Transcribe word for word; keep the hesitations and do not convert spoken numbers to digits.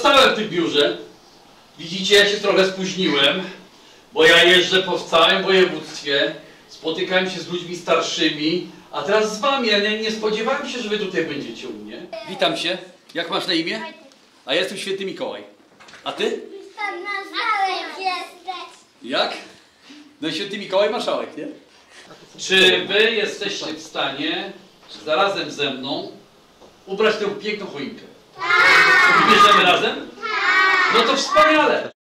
zostałem w tym biurze. Widzicie, ja się trochę spóźniłem, bo ja jeżdżę po całym województwie, spotykałem się z ludźmi starszymi, a teraz z wami. Ja nie, nie spodziewałem się, że wy tutaj będziecie u mnie. Witam się. Jak masz na imię? A ja jestem Święty Mikołaj. A ty? Tam marszałek jesteś. Jak? No i Święty Mikołaj marszałek, nie? Czy wy jesteście w stanie zarazem ze mną ubrać tę piękną choinkę? Tak! Bierzemy razem? No to wspaniale!